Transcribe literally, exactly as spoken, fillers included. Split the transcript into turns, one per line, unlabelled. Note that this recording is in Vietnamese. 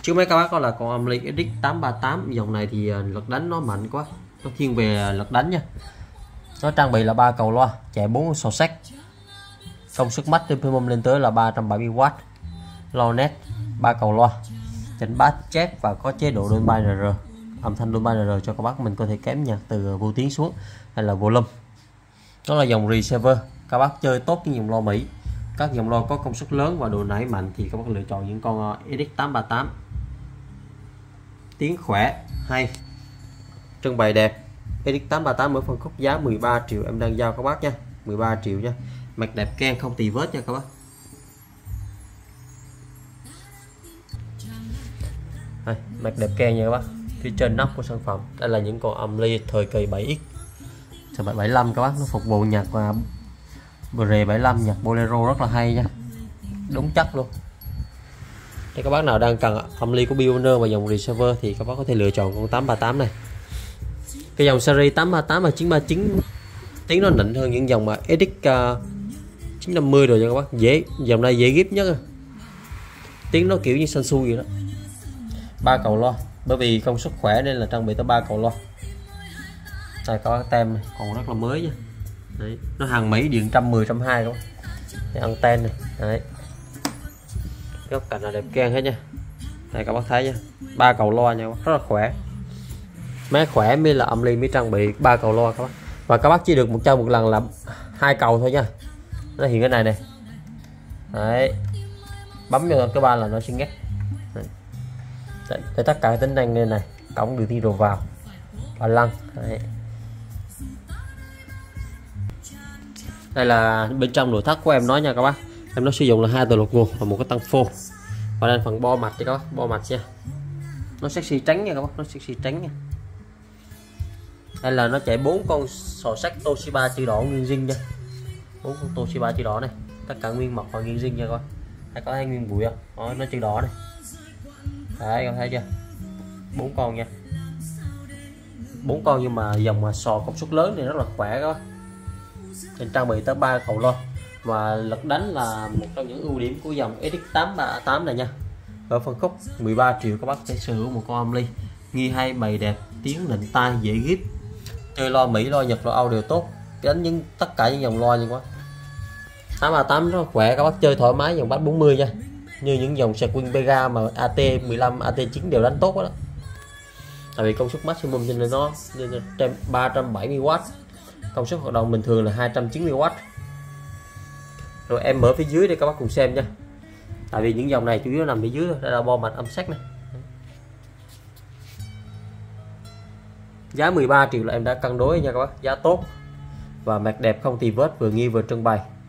Trước mấy các bác có là con âm ly ét ích tám ba tám. Dòng này thì lực đánh nó mạnh quá, nó thiên về lực đánh nha. Nó trang bị là ba cầu loa, chạy bốn sò sách, công suất maximum lên tới là ba trăm bảy mươi oát, lo net, ba cầu loa, chỉnh bass chép và có chế độ Dolby en rờ. Âm thanh Dolby en rờ cho các bác mình có thể kém nhạc từ vô tiếng xuống hay là volume. Đó là dòng receiver. Các bác chơi tốt những dòng loa Mỹ, các dòng loa có công suất lớn và độ nảy mạnh thì các bác lựa chọn những con ét ích tám ba tám. Tiếng khỏe hay, trưng bày đẹp. ét ích tám ba tám ở phân khúc giá mười ba triệu em đang giao các bác nha, mười ba triệu nha. Mặt đẹp ken không tì vết nha các bác. Đây, mặt đẹp ken nha các bác. Phía trên nóc của sản phẩm đây là những con âm ly thời kỳ bảy x bảy mươi lăm các bác, nó phục vụ nhạc và Bre bảy mươi lăm, nhạc bolero rất là hay nha, đúng chất luôn. Nếu các bác nào đang cần âm ly của Pioneer và dòng receiver thì các bác có thể lựa chọn con tám ba tám này. Cái dòng series tám ba tám và chín ba chín tiếng nó nịnh hơn những dòng mà ét ích uh, chín năm mươi rồi nha các bác. Dễ, dòng này dễ ghép nhất. Tiếng nó kiểu như Sansu vậy đó. Ba cầu loa, bởi vì công suất khỏe nên là trang bị tới ba cầu loa. Đây có tem này, còn rất là mới nha. Đấy, nó hàng Mỹ điện một trăm mười, một trăm hai các bác. Đây, anten này. Đấy. Góc cạnh là đẹp ken hết nha. Đây các bác thấy nha, ba cầu loa nha, rất là khỏe. Máy khỏe mới là âm ly mới trang bị ba cầu loa các bác. Và các bác chỉ được một cho một lần là hai cầu thôi nha. Nó hiện cái này này. Đấy. Bấm vào cái ba là nó sẽ ngắt. Đấy, để tất cả tính năng này này, cổng đường thi đồ vào và lăng. Đấy. Đây là bên trong nội thất của em nói nha các bác. Em nó sử dụng là hai tờ lục nguồn và một cái tăng phô. Và đây phần bo mặt cho các bác, bo mặt nha. Nó sexy trắng nha các bác, nó sexy trắng nha. Đây là nó chạy bốn con sò sách Toshiba chữ đỏ nguyên zin nha. bốn con Toshiba chữ đỏ này, tất cả nguyên mộc và nguyên zin nha các bác. Hay có hai nguyên bụi không? Đó, nó chữ đỏ này. Đấy, các thấy chưa? bốn con nha. bốn con nhưng mà dòng mà sò công suất lớn thì rất là khỏe các bác. Mình trang bị tới ba cầu loa và lực đánh là một trong những ưu điểm của dòng ét ích tám ba tám này nha. Ở phân khúc mười ba triệu các bác sẽ sở hữu một con âm ly nghi hay, bày đẹp, tiếng nịnh tai, dễ ghép. Chơi loa Mỹ, loa Nhật, loa Âu đều tốt. Đánh những tất cả những dòng loa như quá. tám ba tám rất là khỏe các bác, chơi thoải mái dòng bass bốn mươi nha. Như những dòng Swing Vega mà a tê mười lăm, a tê chín đều đánh tốt đó. Tại vì công suất maximum cho nên nó trên ba trăm bảy mươi oát. Công suất hoạt động bình thường là hai trăm chín mươi oát. Rồi em mở phía dưới để các bác cùng xem nha. Tại vì những dòng này chủ yếu nằm phía dưới thôi. Đây là bo mạch âm sắc này. Giá mười ba triệu là em đã cân đối nha các bác, giá tốt và mặt đẹp không tì vết, vừa nghi vừa trưng bày.